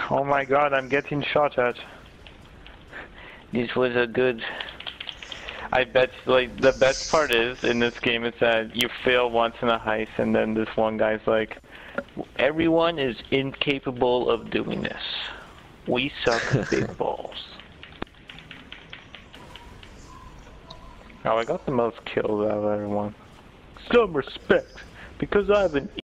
Oh my god, I'm getting shot at. This was a good... I bet, like, the best part is, in this game, is that you fail once in a heist, and then this one guy's like, everyone is incapable of doing this. We suck big balls. Oh, I got the most kills out of everyone. Some respect, because I have an